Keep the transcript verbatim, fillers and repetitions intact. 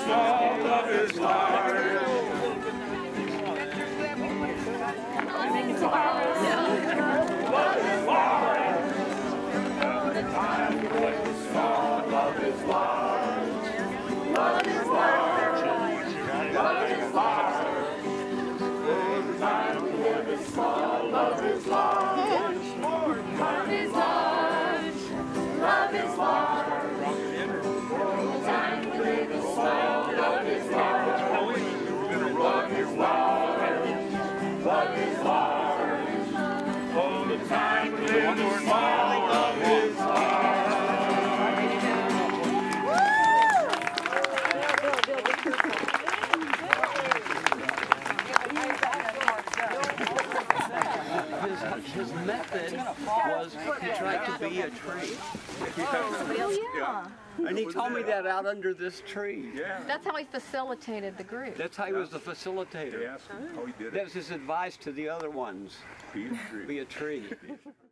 small, love is large. Love is large. The time to play the small, love is large. Love is large. Love is large. Oh, the time to play the small, love is large. Love is large. Love is large. Oh, the time to play the small, love is large. Love is large. Love is large. Oh, the time to live the small, love is large. His, his method was he tried to be a tree. Oh, yeah. And he told me that out under this tree. Yeah. That's how he facilitated the group. That's how he was the facilitator. Yes, how he did it. That was his advice to the other ones. Be a tree. Be a tree.